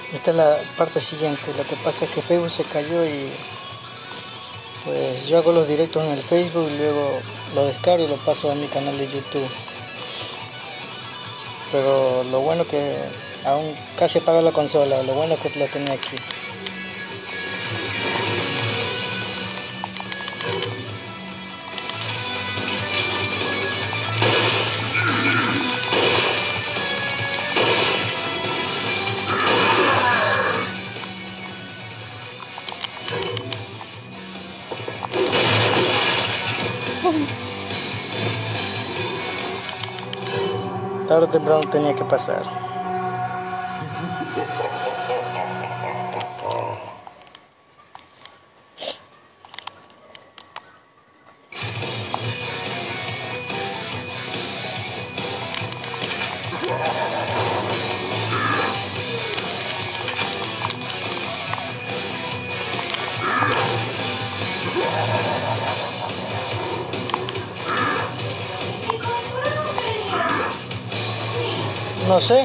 Esta es la parte siguiente. Lo que pasa es que Facebook se cayó y pues yo hago los directos en el Facebook y luego lo descargo y lo paso a mi canal de YouTube. Pero lo bueno que aún casi apago la consola, lo bueno que lo tenía aquí. Tarde o temprano tenía que pasar. No sé.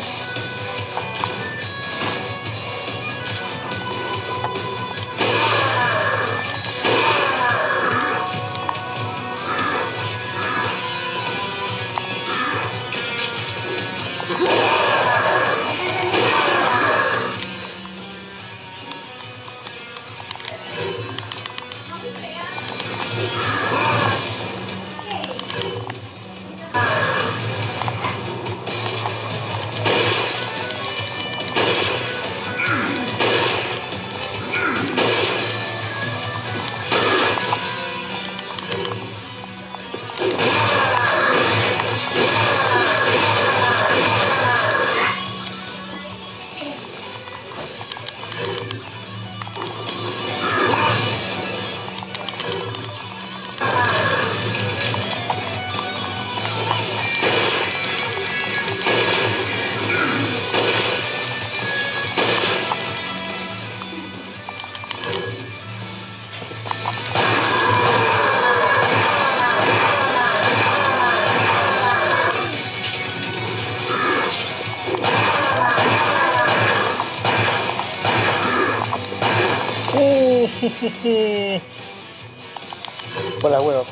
Por la huevo.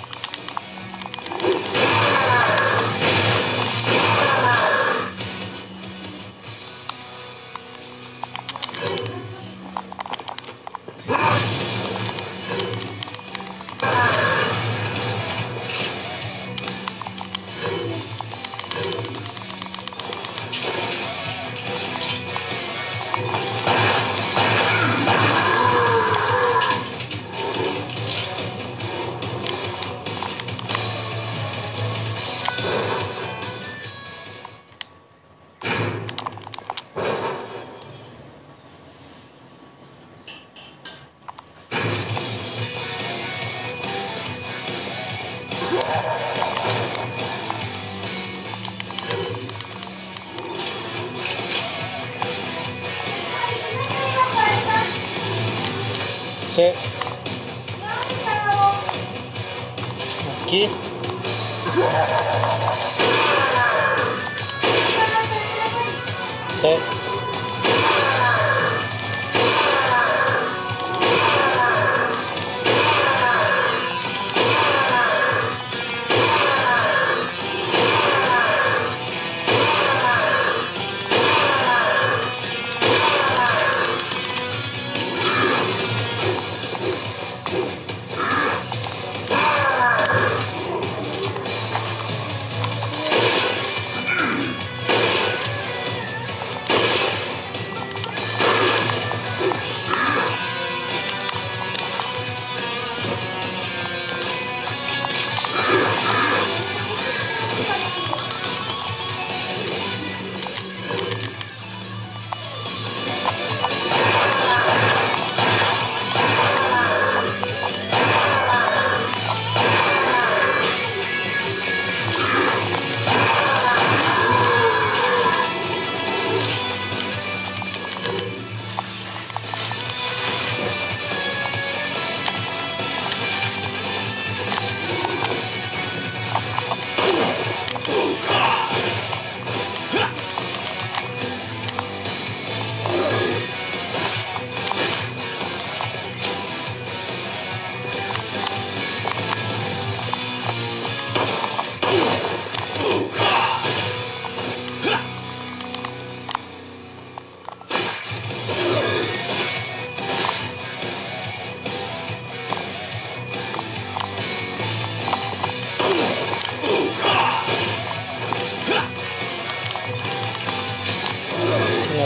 Sí. Aquí. Sí.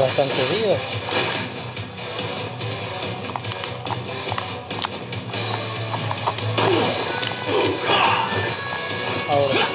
bastantes días. Ahora sí.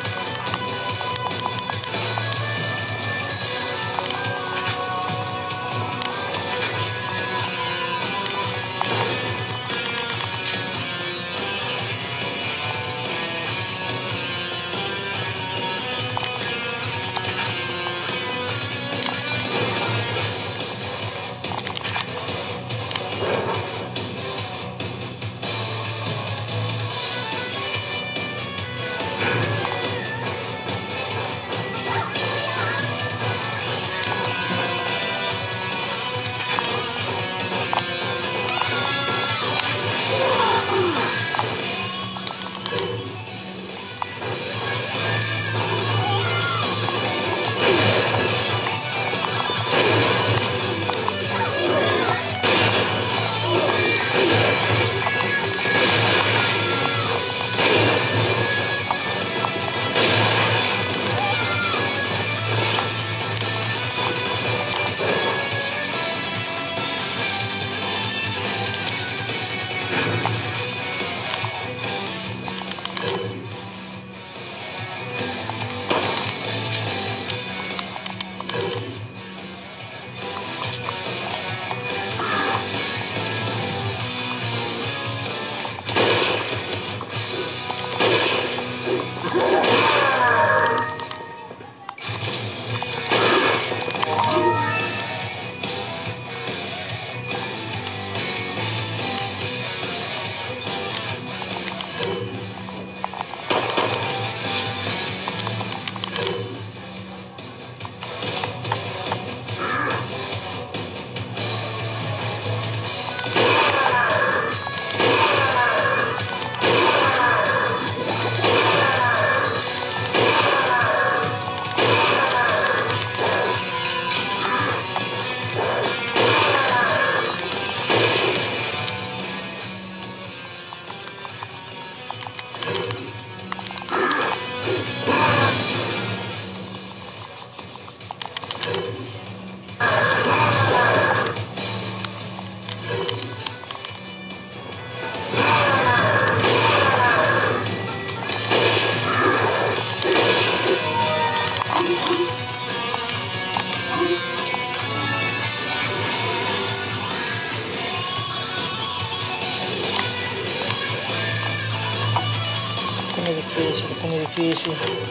Se pone difícil.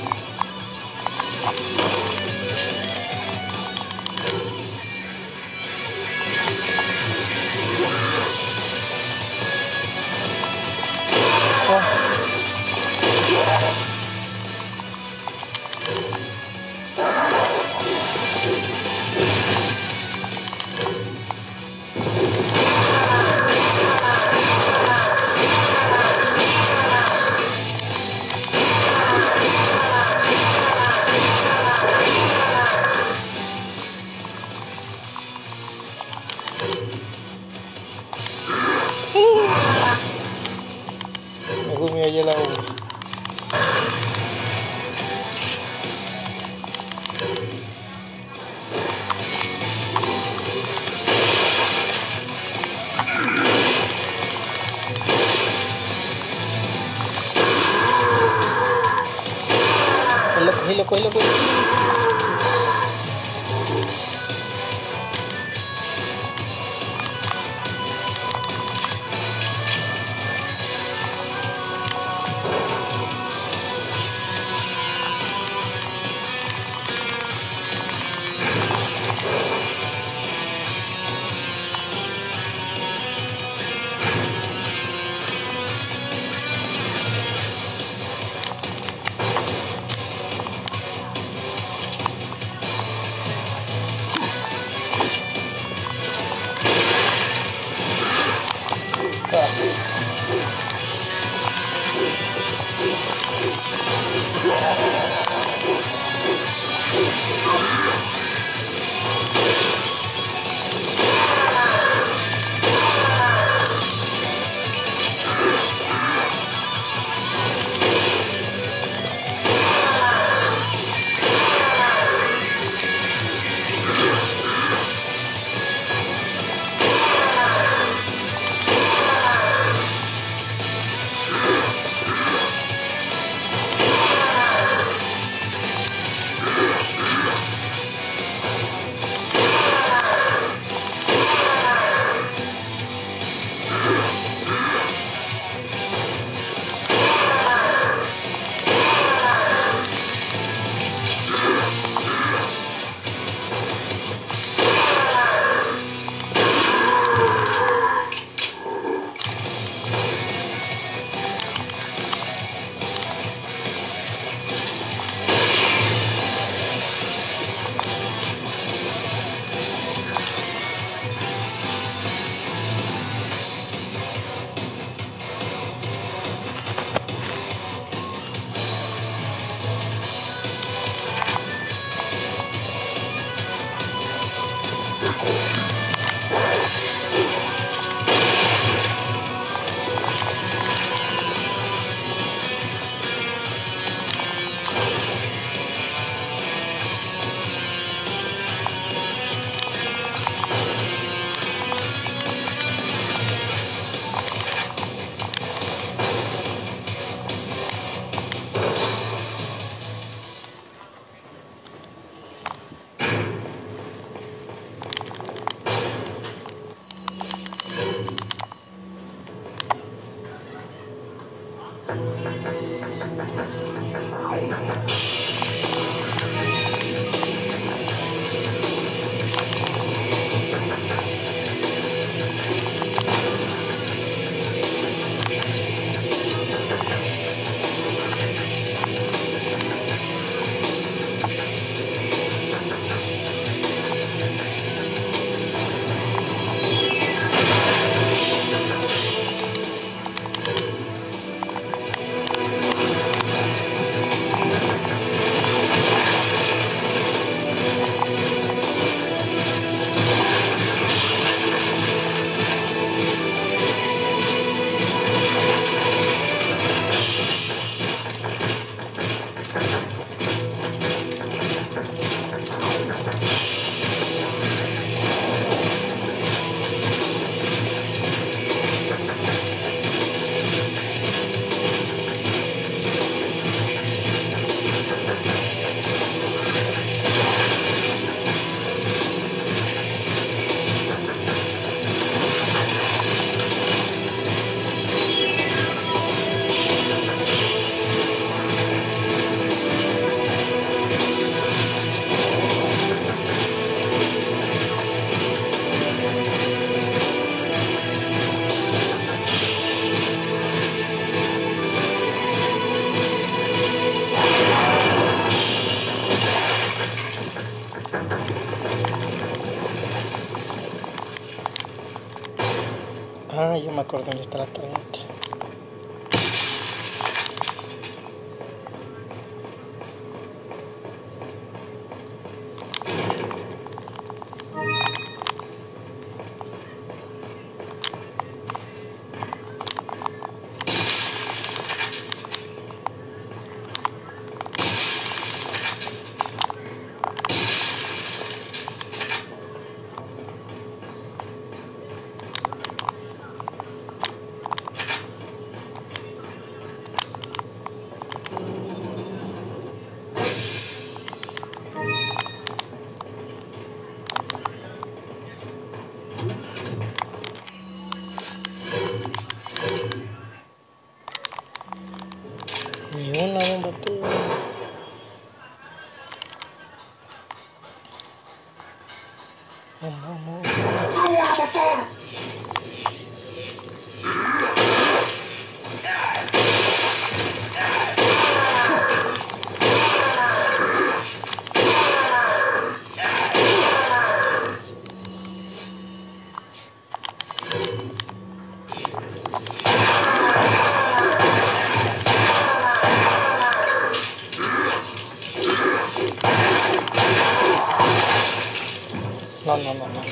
Me comió allá la uva. Cógelo. Ah, yo me acuerdo dónde está la tarjeta. Ni una botella. No. ¡Te voy a matar! No.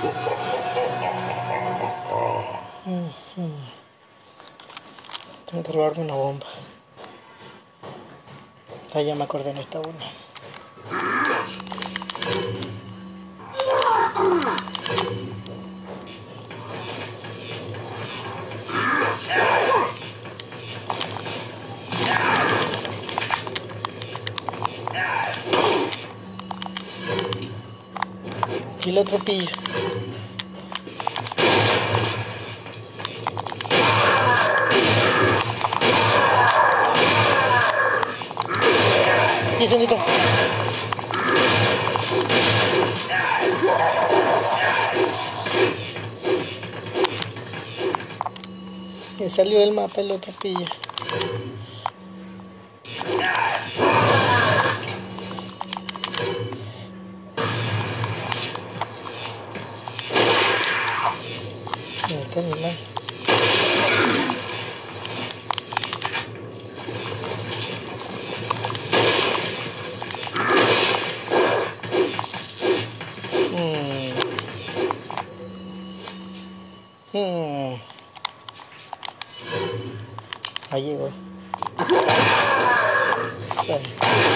Tengo que robarme una bomba. Ah, ya me acordé, no está una. Y el otro pillo. Y ese bonito. Me salió del mapa el otro pillo. Este animal. Ahí llegó. Sale.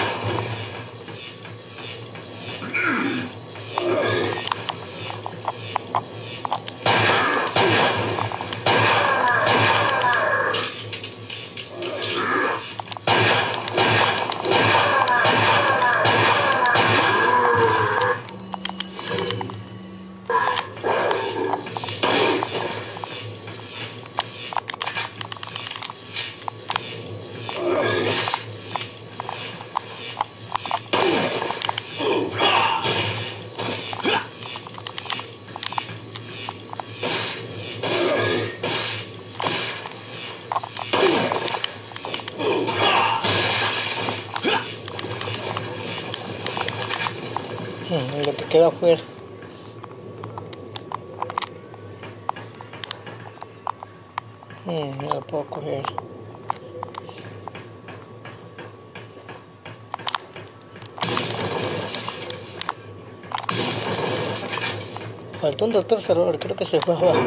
Lo que queda afuera. No lo puedo coger. Faltó un doctor Salvador, creo que se fue abajo.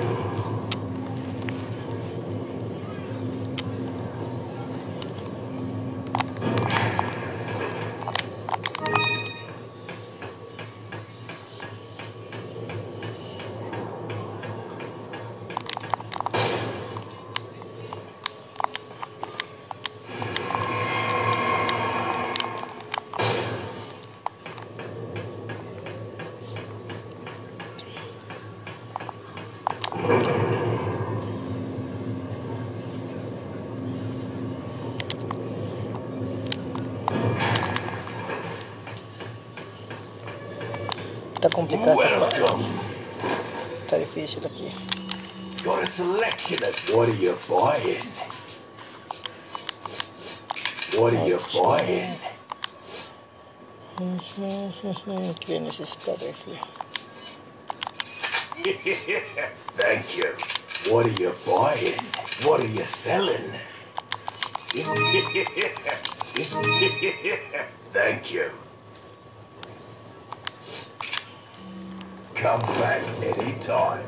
Está complicado esta parte. Está difícil aquí. Got a selection of what are you buying? What are you buying? ¿Qué necesita rifle? Thank you. What are you buying? What are you selling? Thank you. Come back anytime.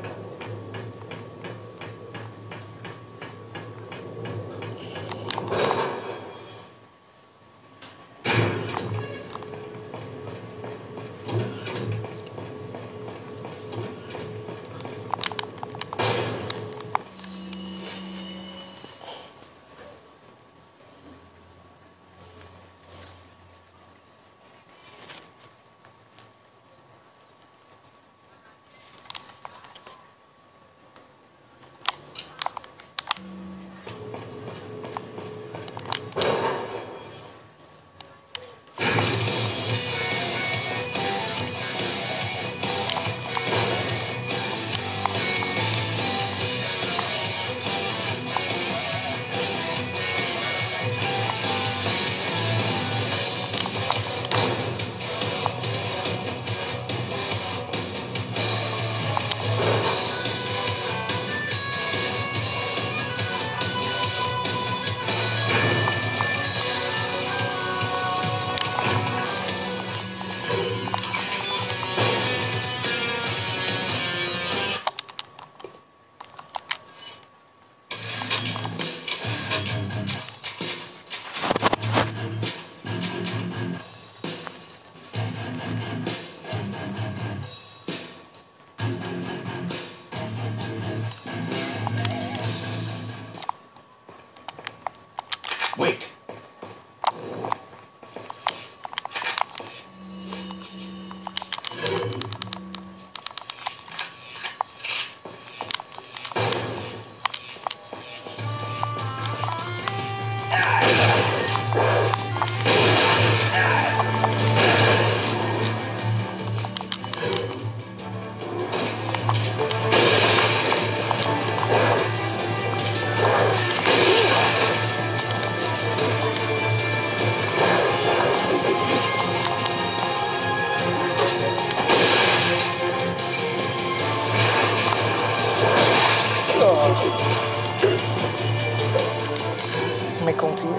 Me confié.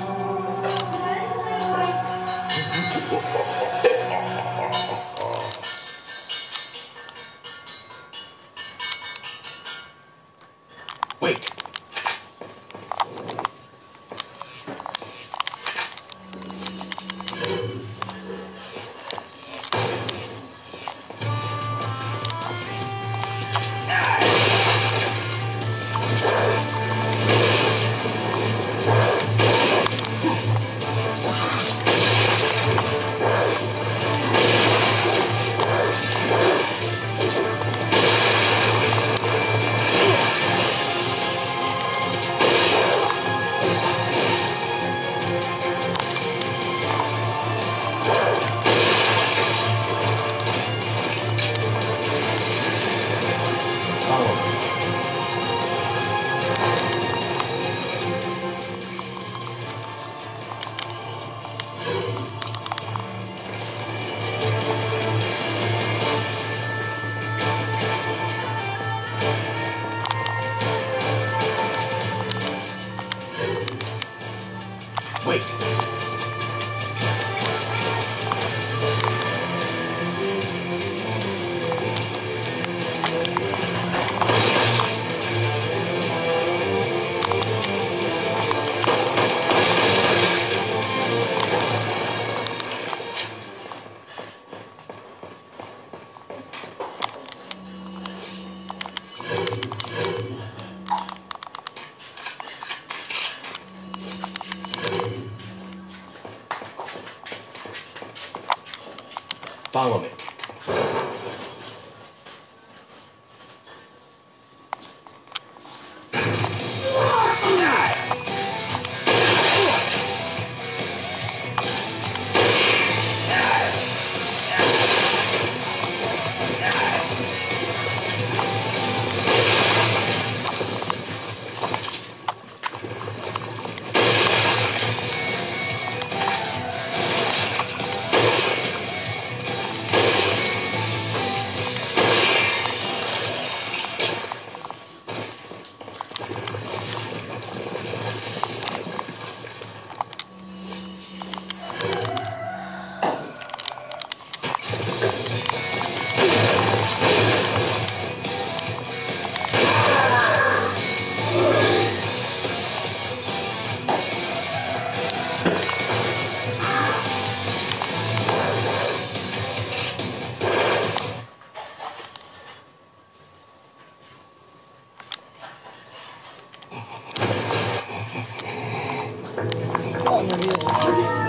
Wait. Wait. Follow me. Ay, me olvidé.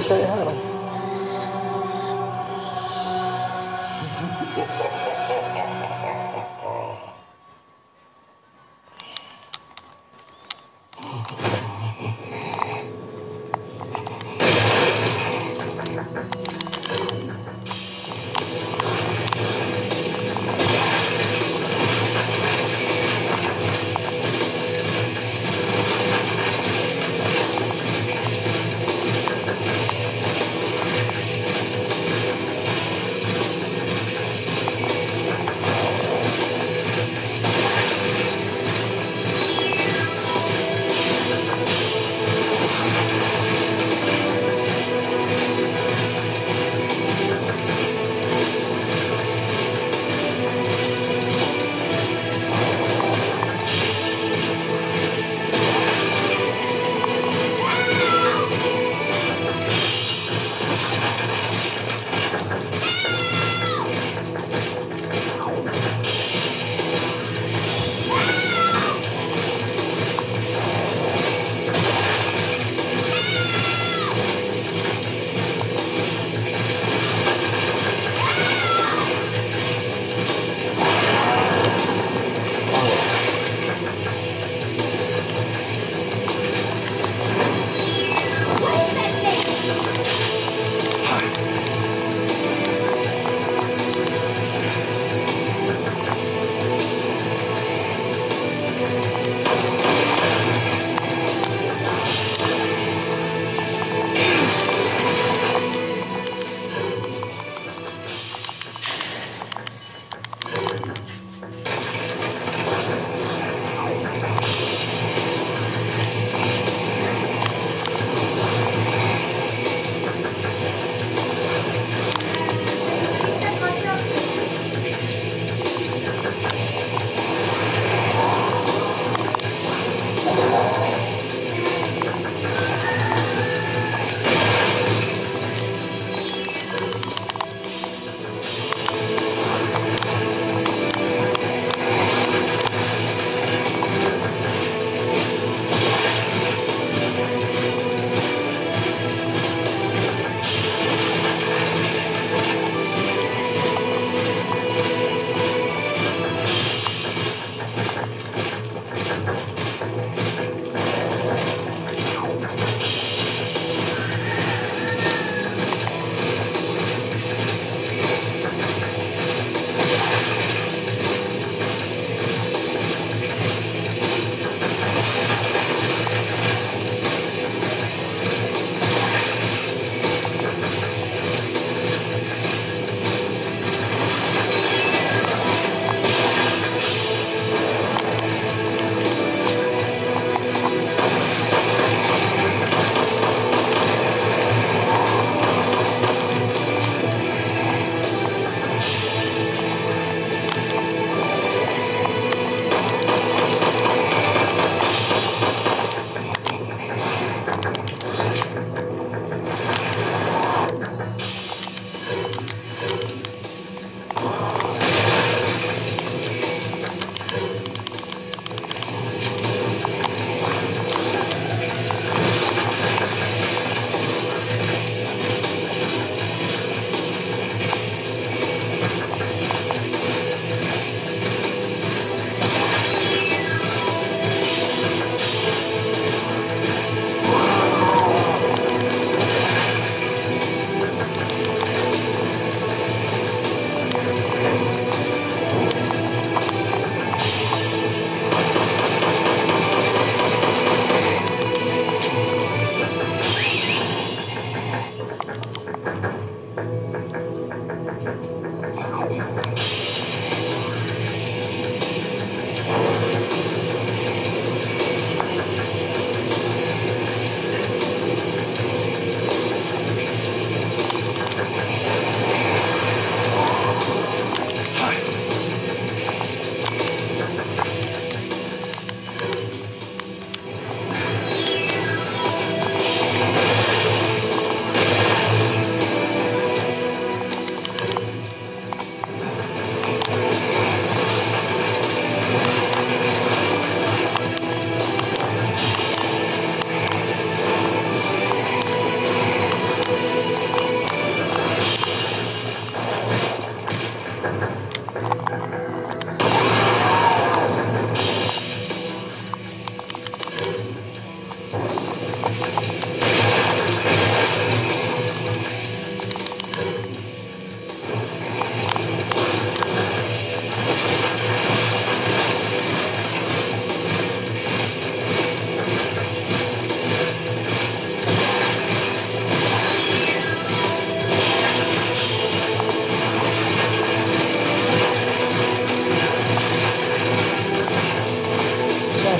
ahí se dejaron.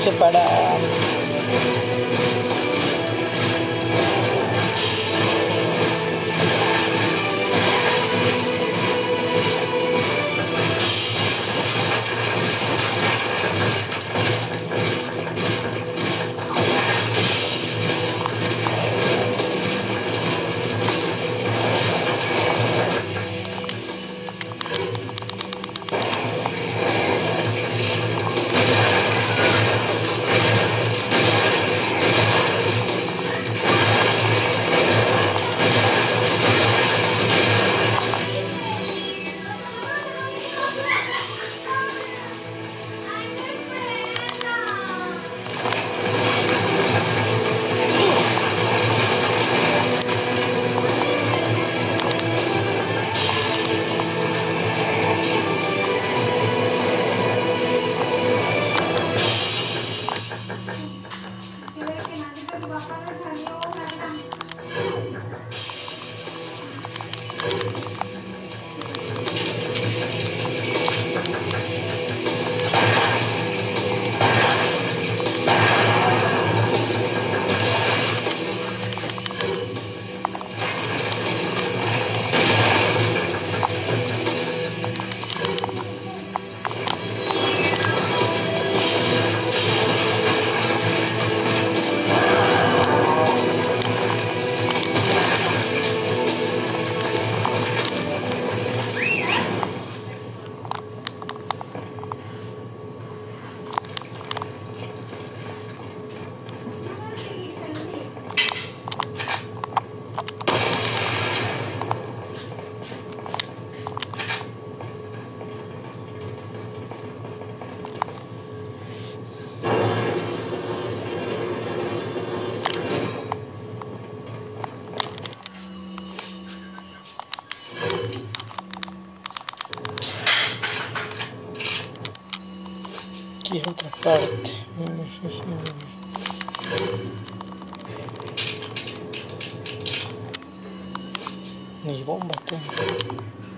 separando. Aquí es otra parte. Ni bomba tengo.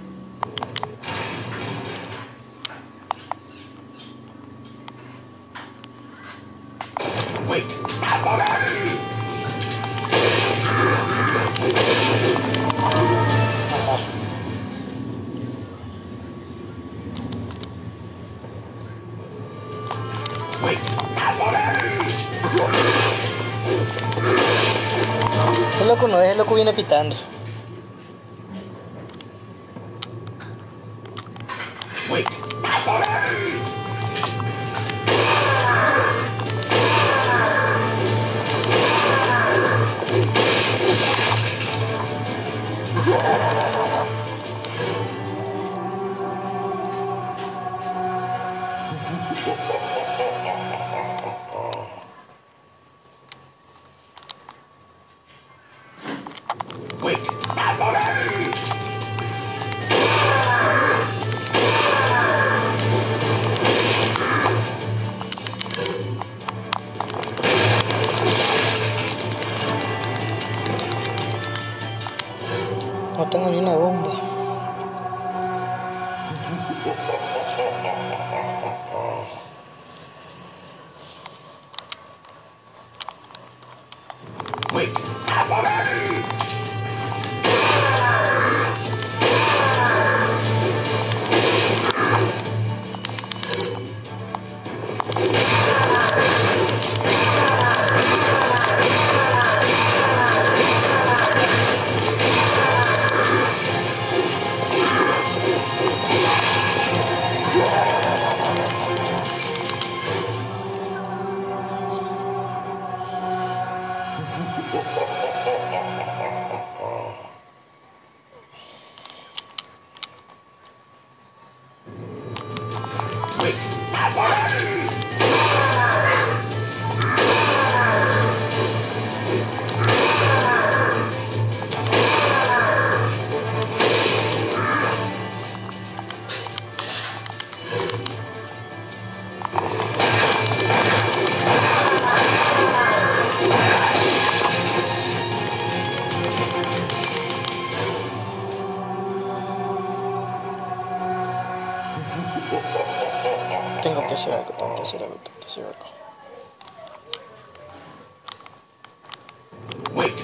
Wait. Wait. El loco no es, el loco viene pitando. Wait. Wait. No tengo ni una bomba. Wait. Wait. Tengo que hacer algo, tengo que hacer algo, tengo que hacer algo. Wait.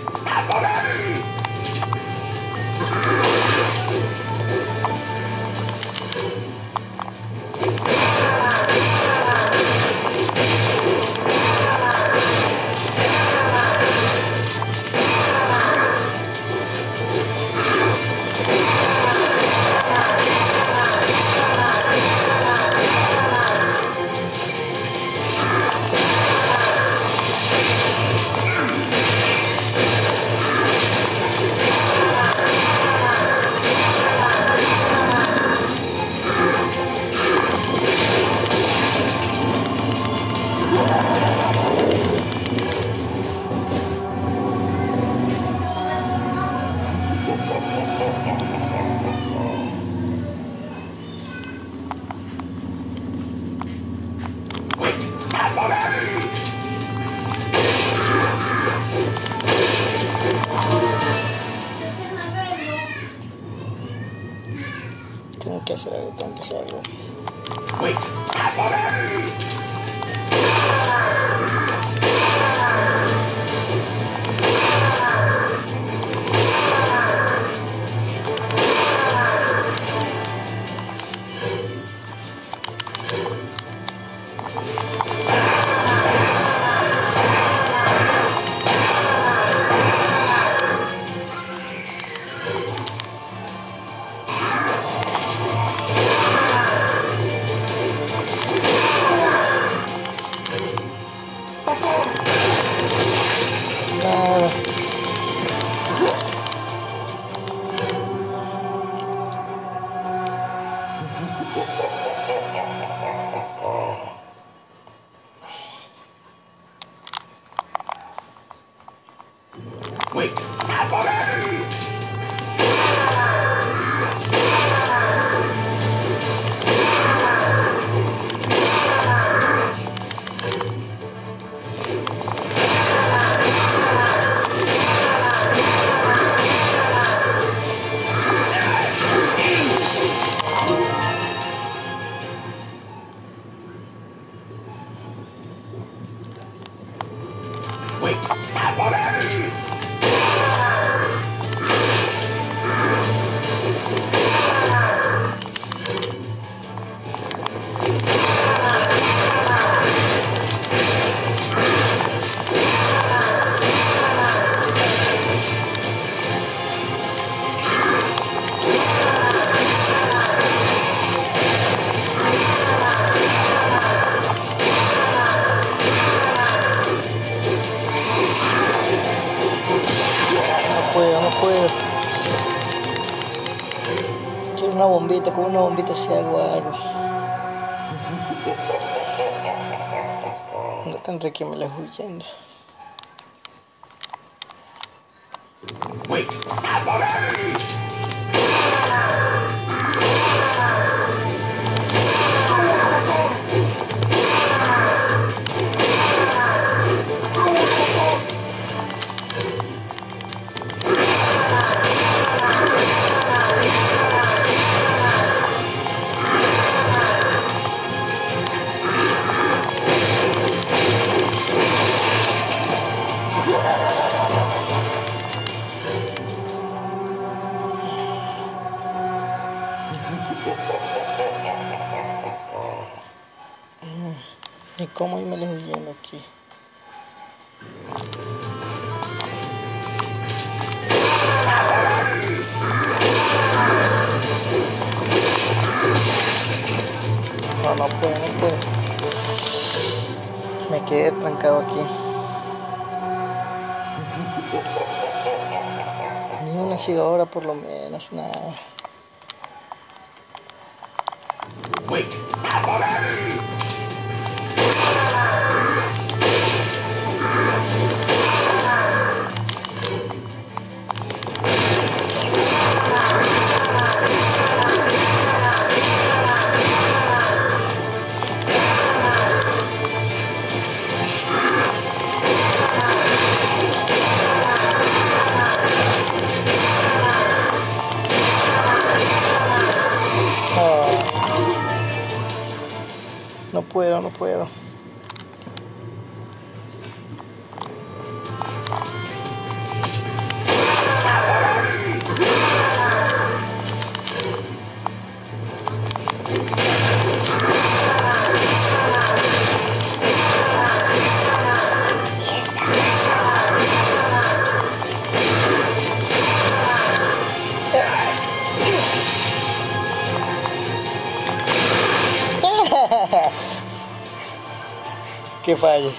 Tengo que hacer algo, tengo que hacer algo. Wait. Nada. Wait. No puedo. Quiero una bombita, con una bombita si hago algo. No tendré que me la huyendo. Wait. ¿Y cómo irme le huyendo aquí? No puedo, no puedo. Me quedé trancado aquí. Ni una sigadora por lo menos, nada. Wait. No puedo, no puedo. que falle.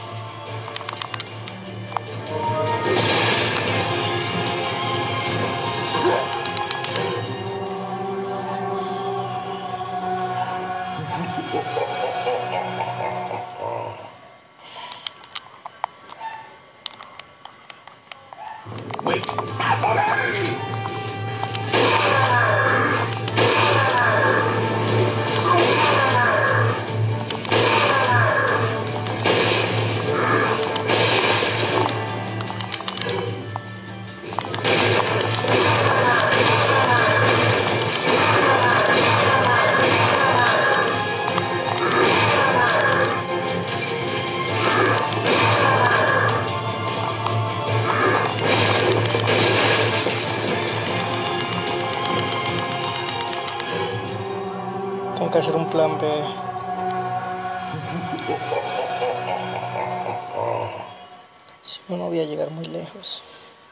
Wait. Tengo que hacer un plan B. Si no, no voy a llegar muy lejos.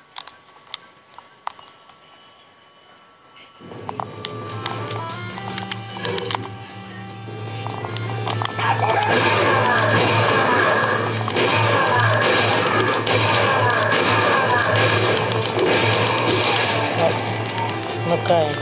No, no caen.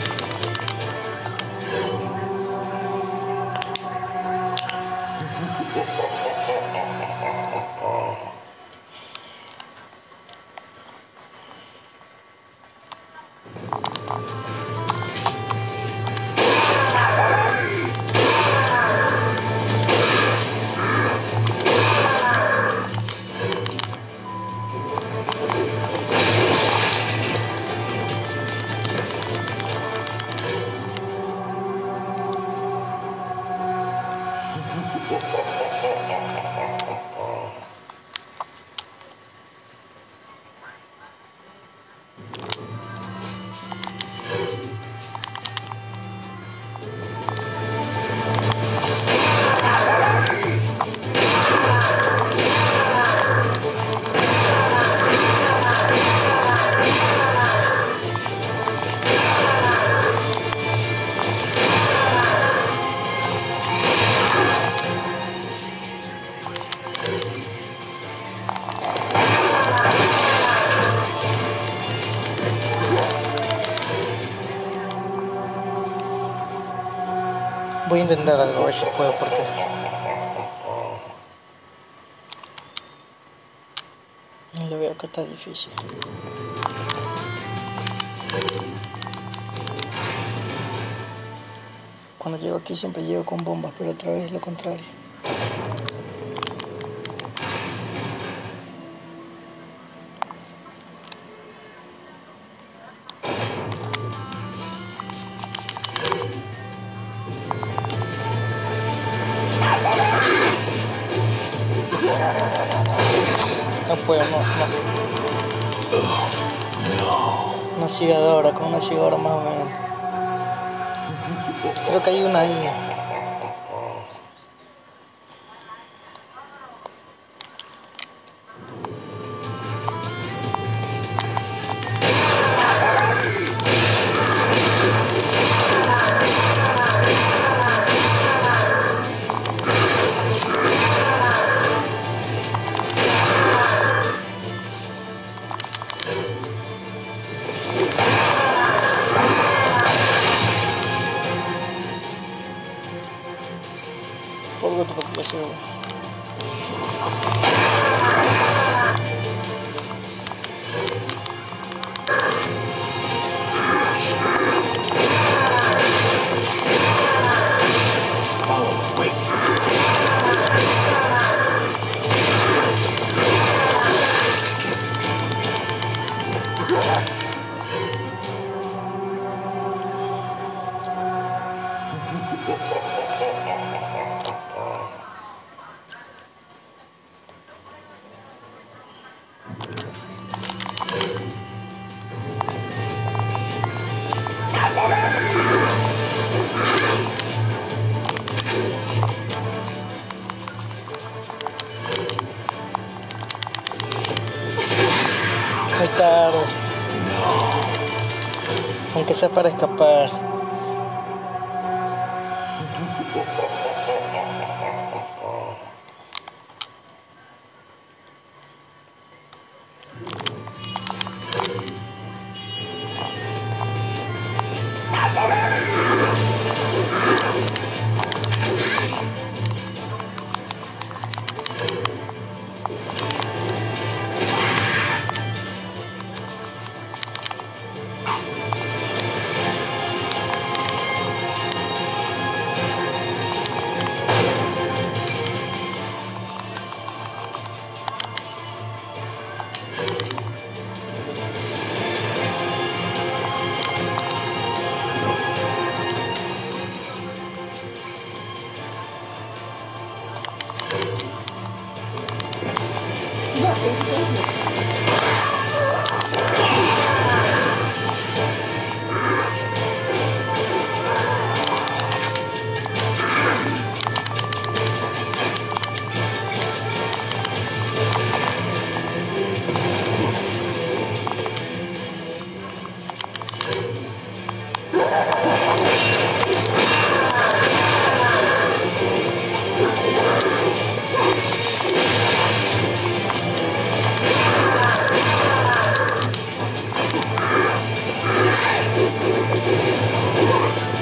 Voy a intentar algo, a ver si puedo, porque lo veo que está difícil. Cuando llego aquí siempre llego con bombas, pero otra vez es lo contrario. No puedo, no. Una cigadora, con una cigadora más o menos. Creo que hay una ahí. Por otro que se muy tarde, aunque sea para escapar.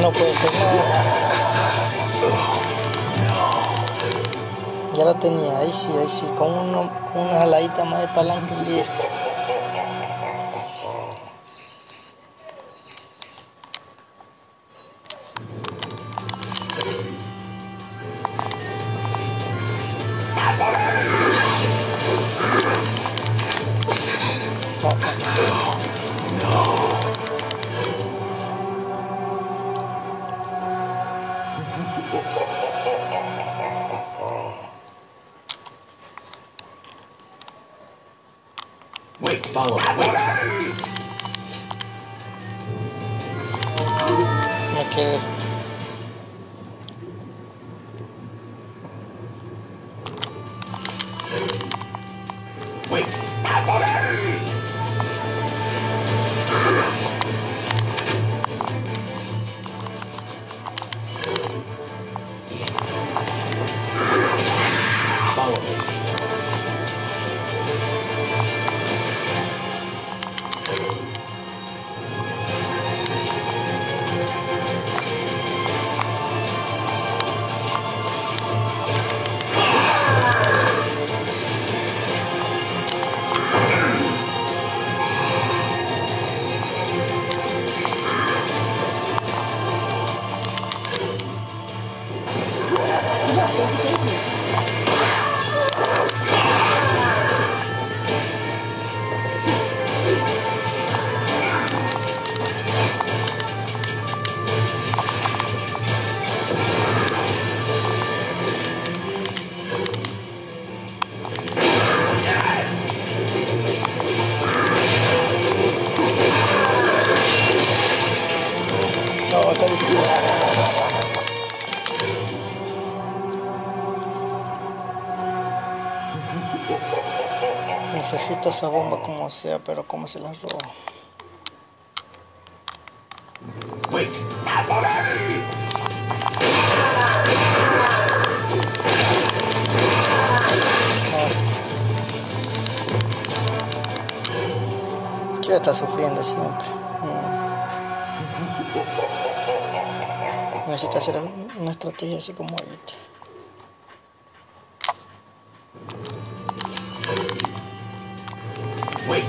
No puede ser, no. Ya lo tenía, ahí sí, con una jaladita más de palanca y listo. Wait, follow me. Me quedé. Wait. Follow me. No, está difícil. Necesito esa bomba como sea, pero ¿cómo se la robo? Wait. ¿Qué está sufriendo siempre? Necesita hacer una estrategia así como ahorita. Wait.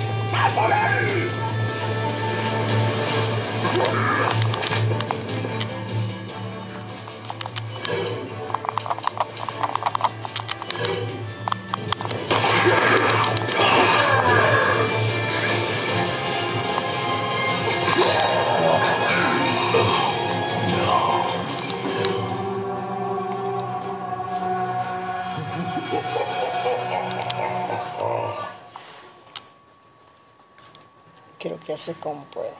Quiero que hace como puedo.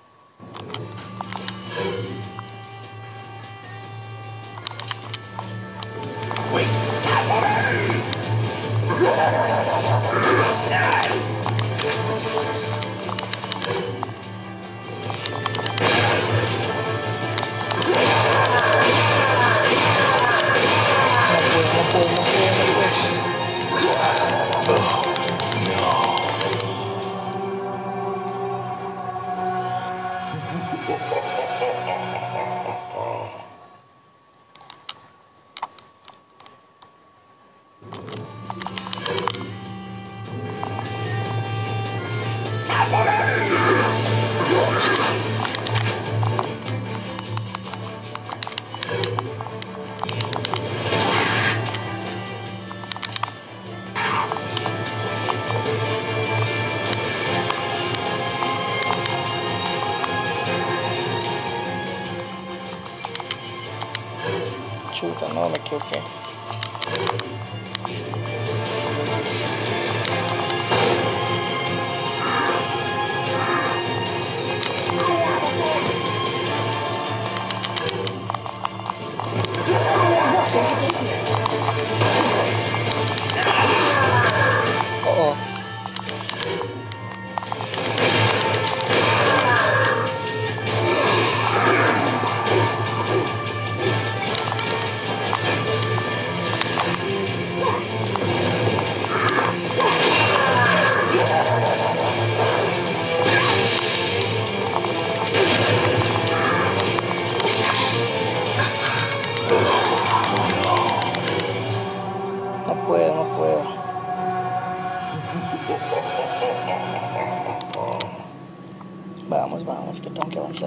Wait. Chuta, no me equivoqué. Oh.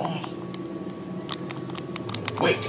Wait.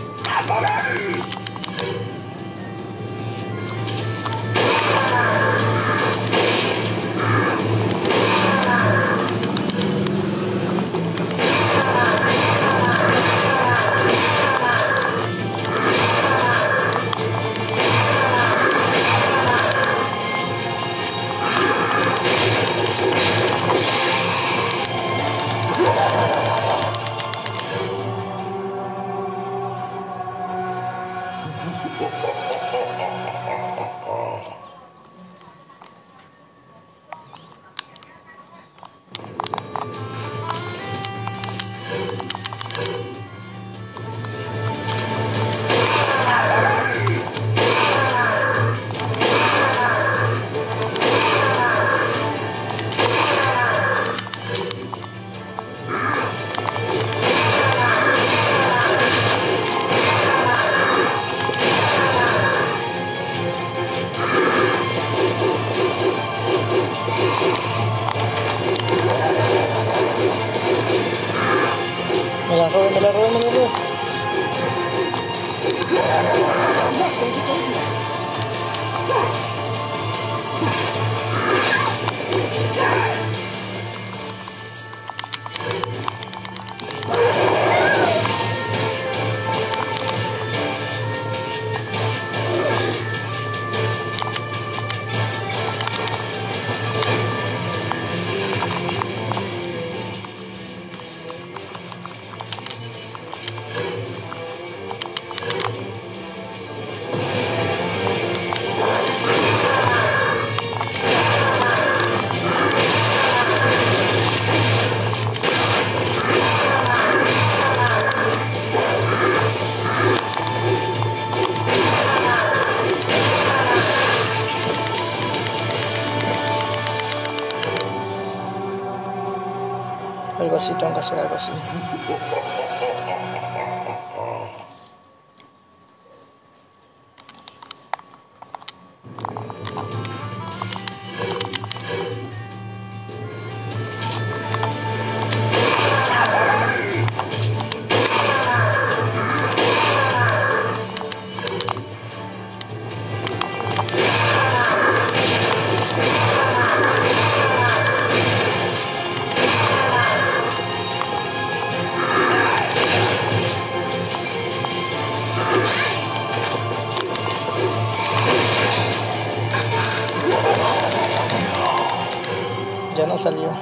Me la robé, me la robé, me la robé. Algo así, tengo que hacer algo así. Ya no salió.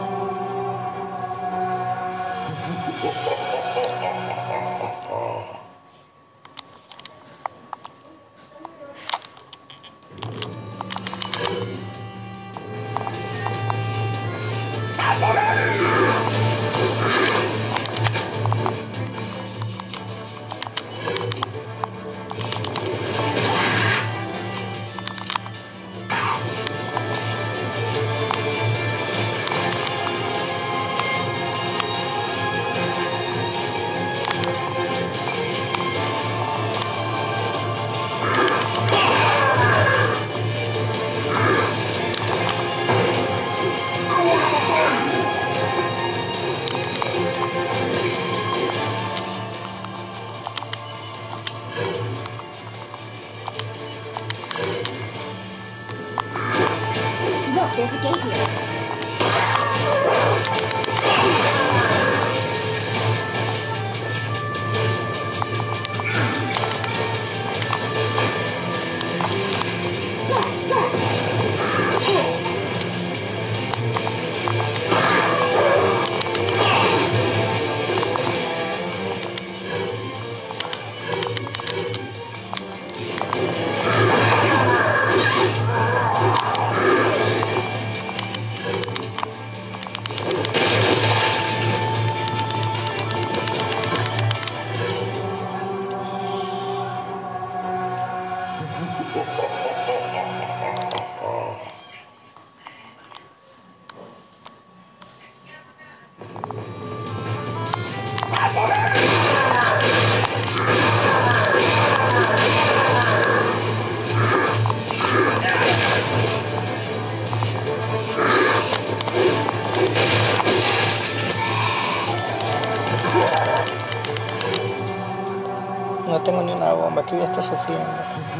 No tengo ni una bomba, aquí ya está sufriendo.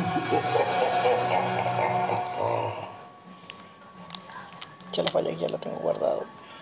Ya la falla, ya la tengo guardado.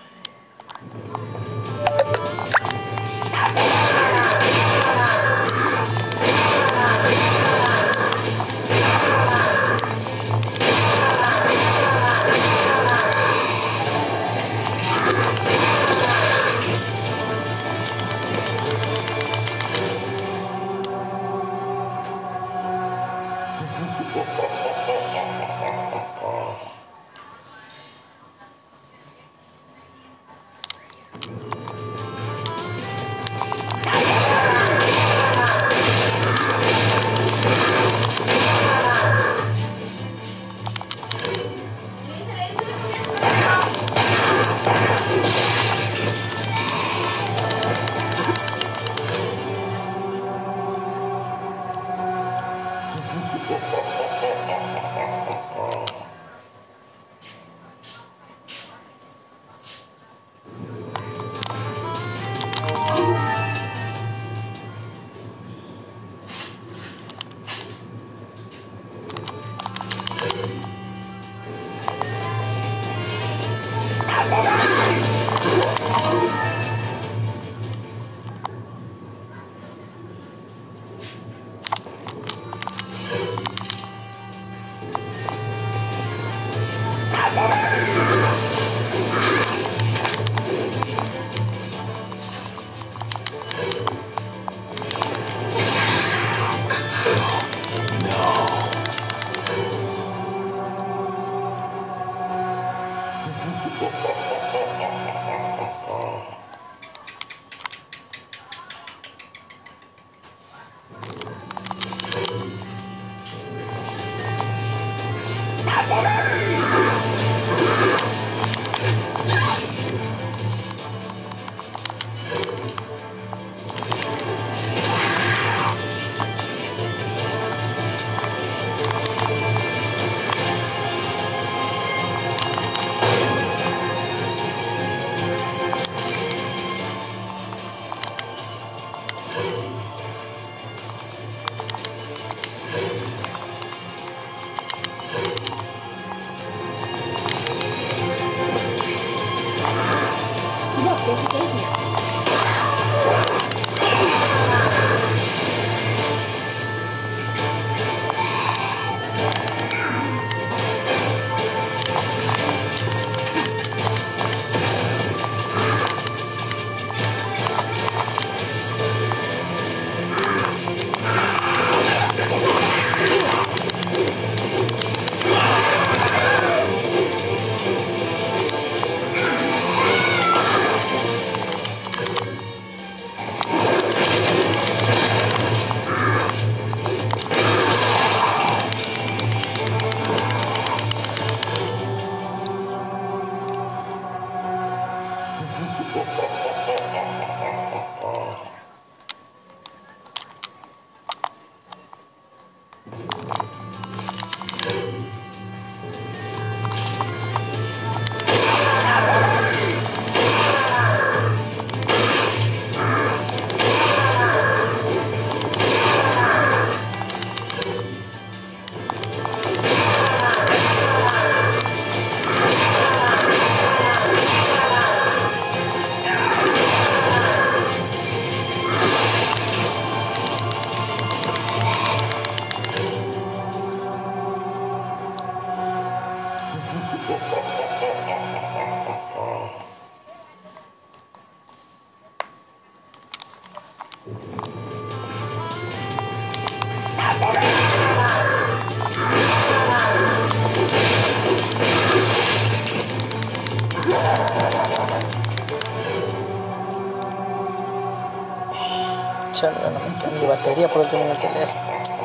Chale, ya no me queda ni batería por último en el teléfono.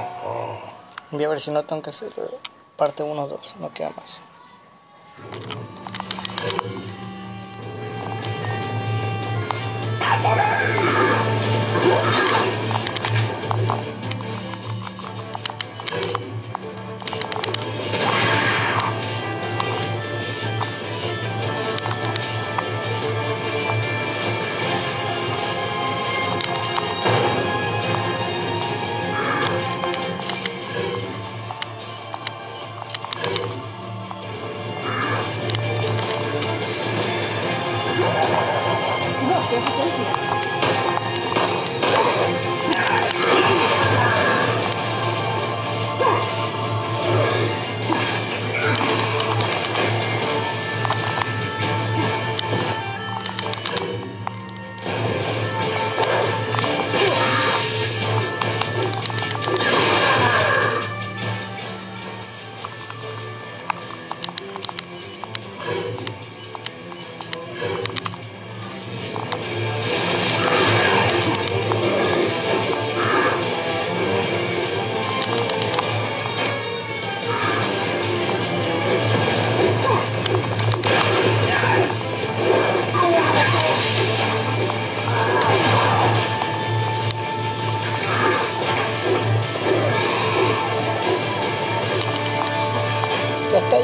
Voy a ver si no tengo que hacer parte 1 o 2, no queda más.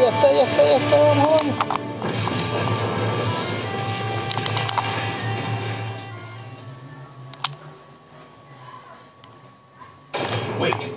está, vamos. Wait.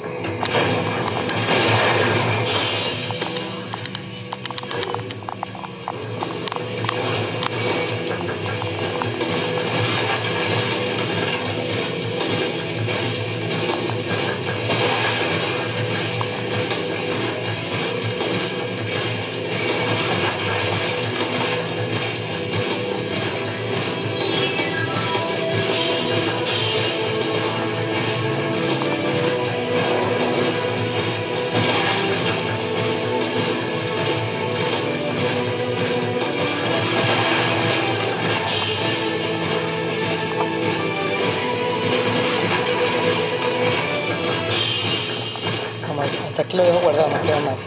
Hasta aquí lo dejo guardado, no queda más.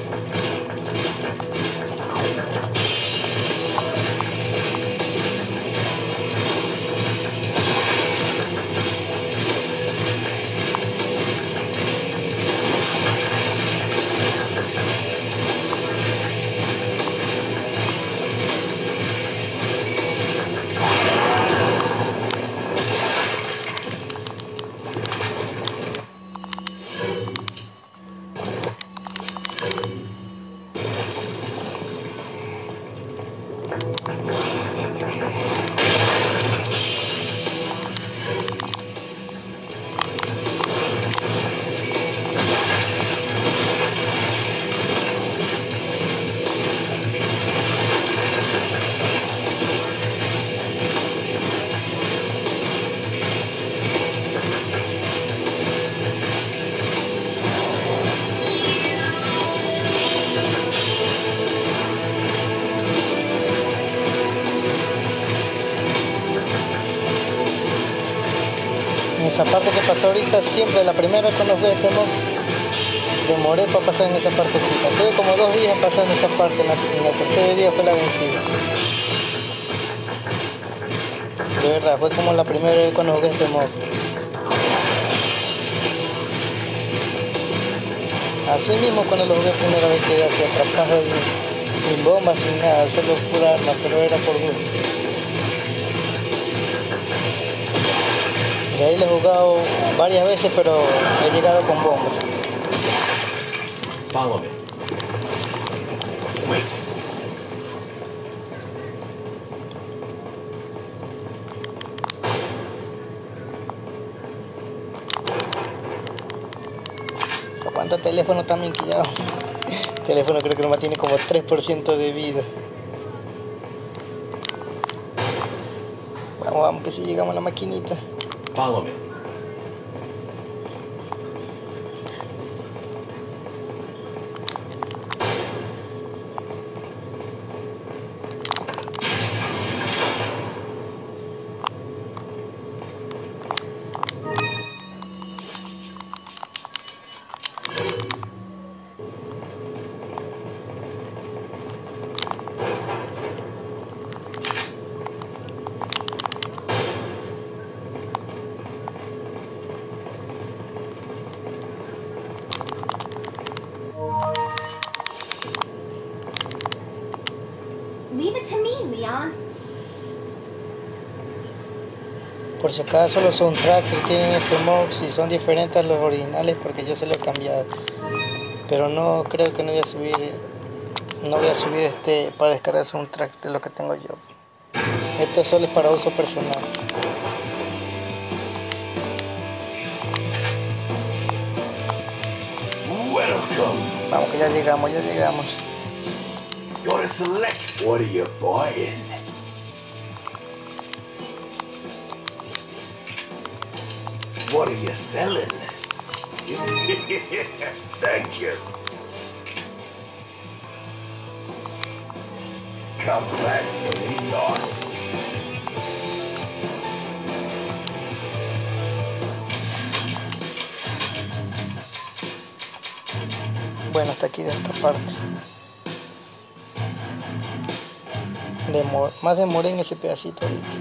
En esa parte que pasó ahorita, siempre la primera vez cuando fui a este mods, demoré para pasar en esa partecita. Tuve como 2 días pasando esa parte, en el tercer día fue la vencida. De verdad, fue como la primera vez cuando jugué este mod. Así mismo cuando lo jugué primera vez quedé así atrapado sin bombas, sin nada, solo pura arma, pero era por gusto. De ahí lo he jugado varias veces, pero he llegado con bombas. Follow me. Wait. Aguanta el teléfono también, que ya... El teléfono creo que nomás tiene como 3% de vida. Vamos, que si llegamos a la maquinita. Follow me. Leave it to me, Leon. Por si acaso los soundtracks que tienen este mod, si son diferentes a los originales, porque yo se lo he cambiado. Pero no, creo que no voy a subir este para descargar soundtrack de lo que tengo yo. Esto solo es para uso personal. Welcome. Vamos que ya llegamos. Gotta select. What are you buying? What are you selling? Thank you. Come back, Leon. Bueno, hasta aquí de esta parte. Más demoré en ese pedacito ahorita.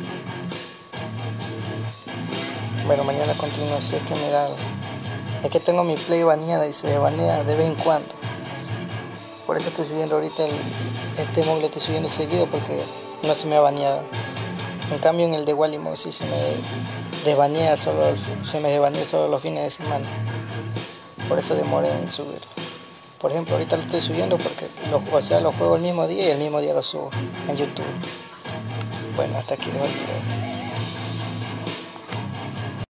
Bueno, mañana continúo, si es que me da. Es que tengo mi play baneada y se banea de vez en cuando. por eso estoy subiendo ahorita este mod lo estoy subiendo seguido porque no se me ha baneado. En cambio en el de Wally Mod sí se me desbanea se me desbaneó solo los fines de semana. Por eso demoré en subir. Por ejemplo, ahorita lo estoy subiendo porque los juego el mismo día y el mismo día lo subo en YouTube. Bueno, hasta aquí lo voy a